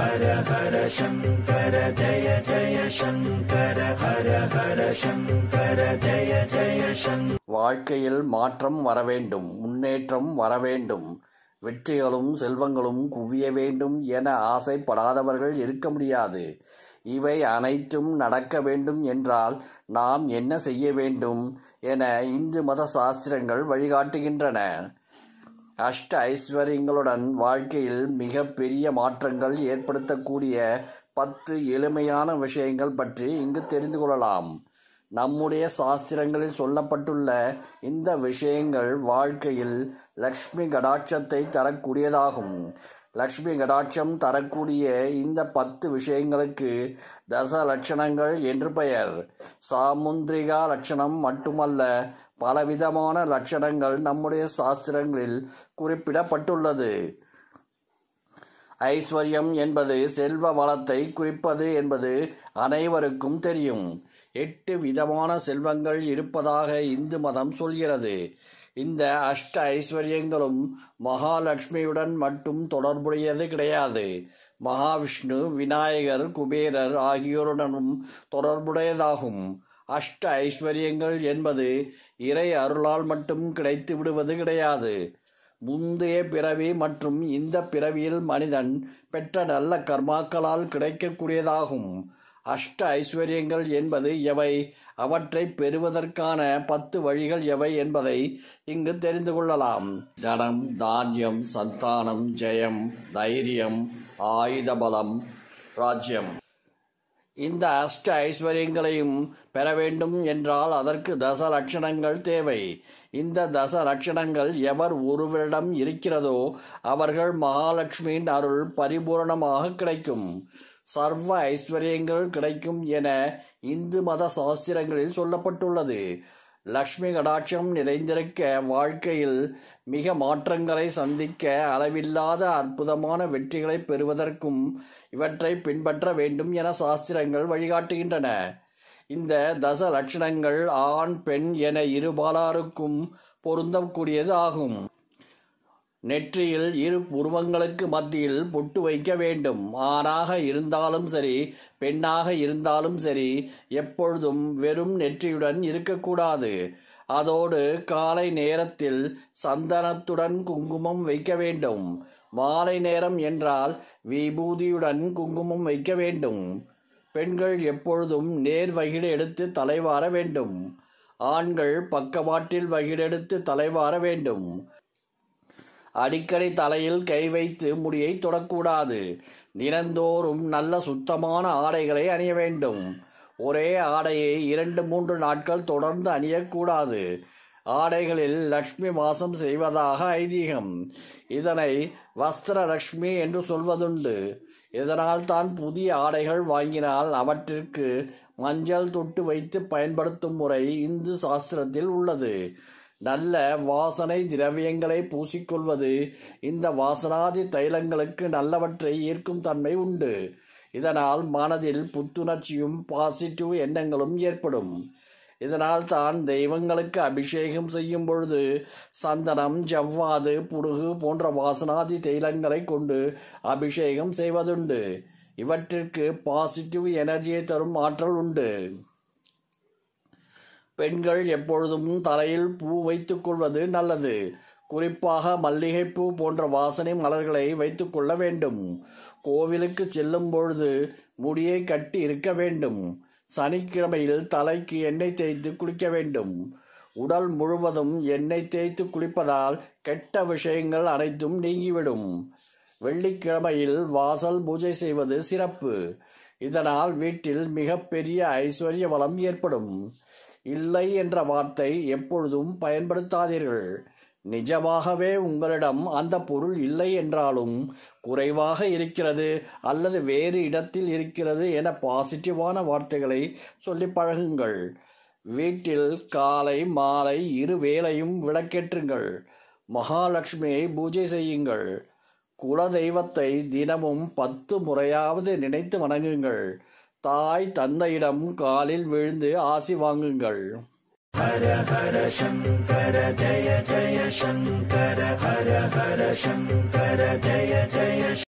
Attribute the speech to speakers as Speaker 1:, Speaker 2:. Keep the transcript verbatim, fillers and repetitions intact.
Speaker 1: ஹர ஹர சங்கர ஜய ஜய சங்கர ஹர ஹர சங்கர ஜய ஜய சங்கர.
Speaker 2: வாழ்க்கையில் மாற்றம் வர வேண்டும், முன்னேற்றம் வர வேண்டும், வெற்றிகளும் செல்வங்களும் குவிய வேண்டும் என ஆசைப்படாதவர்கள் இருக்க முடியாது. இவை அனைத்தும் நடக்க வேண்டும் என்றால் நாம் என்ன செய்ய வேண்டும் என இந்து மத சாஸ்திரங்கள் வழிகாட்டுகின்றன. அஷ்ட ஐஸ்வர்யங்களுடன் வாழ்க்கையில் மிக பெரிய மாற்றங்கள் ஏற்படுத்தக்கூடிய பத்து எளிமையான விஷயங்கள் பற்றி இங்கு தெரிந்து கொள்ளலாம். நம்முடைய சாஸ்திரங்களில் சொல்லப்பட்டுள்ள இந்த விஷயங்கள் வாழ்க்கையில் லக்ஷ்மி கடாட்சத்தை தரக்கூடியதாகும். லக்ஷ்மி கடாட்சம் தரக்கூடிய இந்த பத்து விஷயங்களுக்கு தச லட்சணங்கள் என்று பெயர். சாமுந்திரிகா லட்சணம் மட்டுமல்ல, பலவிதமான லட்சணங்கள் நம்முடைய சாஸ்திரங்களில் குறிப்பிடப்பட்டுள்ளது. ஐஸ்வர்யம் என்பது செல்வ வளத்தை குறிப்பது என்பது அனைவருக்கும் தெரியும். எட்டு விதமான செல்வங்கள் இருப்பதாக இந்து மதம் சொல்கிறது. இந்த அஷ்ட ஐஸ்வர்யங்களும் மகாலட்சுமியுடன் மட்டும் தொடர்புடையது கிடையாது. மகாவிஷ்ணு, விநாயகர், குபேரர் ஆகியோருடனும் தொடர்புடையதாகும். அஷ்ட ஐஸ்வர்யங்கள் என்பது இறை அருளால் மட்டும் கிடைத்து விடுவது கிடையாது. முந்தைய பிறவி மற்றும் இந்த பிறவியில் மனிதன் பெற்ற நல்ல கர்மாக்களால் கிடைக்கக்கூடியதாகும். அஷ்ட ஐஸ்வர்யங்கள் என்பது எவை, அவற்றை பெறுவதற்கான பத்து வழிகள் எவை என்பதை இங்கு தெரிந்து கொள்ளலாம். தனம், தானியம், சந்தானம், ஜெயம், தைரியம், ஆயுத பலம், ராஜ்யம். இந்த அஷ்ட ஐஸ்வர்யங்களையும் பெற வேண்டும் என்றால் அதற்கு தச லட்சணங்கள் தேவை. இந்த தச லட்சணங்கள் எவர் ஒருவரிடம் இருக்கிறதோ அவர்கள் மகாலட்சுமியின் அருள் பரிபூரணமாக கிடைக்கும். சர்வ ஐஸ்வர்யங்கள் கிடைக்கும் என இந்து மத சாஸ்திரங்களில் சொல்லப்பட்டுள்ளது. லக்ஷ்மி கடாட்சம் நிறைந்திருக்க வாழ்க்கையில் மிக மாற்றங்களை சந்திக்க அளவில்லாத அற்புதமான வெற்றிகளை பெறுவதற்கும் இவற்றை பின்பற்ற வேண்டும் என சாஸ்திரங்கள் வழிகாட்டுகின்றன. இந்த தச லட்சணங்கள் ஆண் பெண் என இருபாலாருக்கும் பொருந்தக்கூடியது ஆகும். நெற்றியில் இரு புருவங்களுக்கு மத்தியில் பொட்டு வைக்க வேண்டும். ஆணாக இருந்தாலும் சரி, பெண்ணாக இருந்தாலும் சரி, எப்பொழுதும் வெறும் நெற்றியுடன் இருக்கக்கூடாது. அதோடு காலை நேரத்தில் சந்தனத்துடன் குங்குமம் வைக்க வேண்டும். மாலை நேரம் என்றால் விபூதியுடன் குங்குமம் வைக்க வேண்டும். பெண்கள் எப்பொழுதும் நேர் வகிடு எடுத்து தலைவார வேண்டும். ஆண்கள் பக்கவாட்டில் வகிடெடுத்து தலைவார வேண்டும். அடிக்கடி தலையில் கை வைத்து முடியை தொடக்கூடாது. தினந்தோறும் நல்ல சுத்தமான ஆடைகளை அணிய வேண்டும். ஒரே ஆடையை இரண்டு மூன்று நாட்கள் தொடர்ந்து அணியக்கூடாது. ஆடைகளில் லக்ஷ்மி வாசம் செய்வதாக ஐதீகம். இதனை வஸ்திர லக்ஷ்மி என்று சொல்வதுண்டு. இதனால் தான் புதிய ஆடைகள் வாங்கினால் அவற்றிற்கு மஞ்சள் தொட்டு வைத்து பயன்படுத்தும் முறை இந்து சாஸ்திரத்தில் உள்ளது. நல்ல வாசனை திரவியங்களை பூசிக்கொள்வது இந்த வாசனாதி தைலங்களுக்கு நல்லவற்றை ஈர்க்கும் தன்மை உண்டு. இதனால் மனதில் புத்துணர்ச்சியும் பாசிட்டிவ் எண்ணங்களும் ஏற்படும். இதனால் தான் தெய்வங்களுக்கு அபிஷேகம் செய்யும் பொழுது சந்தனம், ஜவ்வாது, புடுகு போன்ற வாசனாதி தைலங்களை கொண்டு அபிஷேகம் செய்வதுண்டு. இவற்றிற்கு பாசிட்டிவ் எனர்ஜியை தரும் ஆற்றல் உண்டு. பெண்கள் எப்பொழுதும் தலையில் பூ வைத்துக் கொள்வது நல்லது. குறிப்பாக மல்லிகைப்பூ போன்ற வாசனை மலர்களை வைத்துக் கொள்ள வேண்டும். கோவிலுக்கு செல்லும் பொழுது முடியை கட்டி இருக்க வேண்டும். சனிக்கிழமையில் தலைக்கு எண்ணெய் தேய்த்து குளிக்க வேண்டும். உடல் முழுவதும் எண்ணெய் தேய்த்து குளிப்பதால் கெட்ட விஷயங்கள் அனைத்தும் நீங்கிவிடும். வெள்ளிக்கிழமையில் வாசல் பூஜை செய்வது சிறப்பு. இதனால் வீட்டில் மிகப்பெரிய ஐஸ்வர்ய வளம் ஏற்படும். இல்லை என்ற வார்த்தை எப்பொழுதும் பயன்படுத்தாதீர்கள். நிஜமாகவே உங்களிடம் அந்த பொருள் இல்லை என்றாலும் குறைவாக இருக்கிறது அல்லது வேறு இடத்தில் இருக்கிறது என பாசிட்டிவான வார்த்தைகளை சொல்லி பழகுங்கள். வீட்டில் காலை மாலை இரு வேளையும் விளக்கேற்றுங்கள். மகாலட்சுமியை பூஜை செய்யுங்கள். குல தெய்வத்தை தினமும் பத்து முறையாவது நினைத்து வணங்குங்கள். தாய் தந்தையிடம் காலில் விழுந்து ஆசி வாங்குங்கள்.
Speaker 1: ஹர ஹர சங்கர ஜய ஜய சங்கர ஹர ஹர சங்கர ஜய ஜய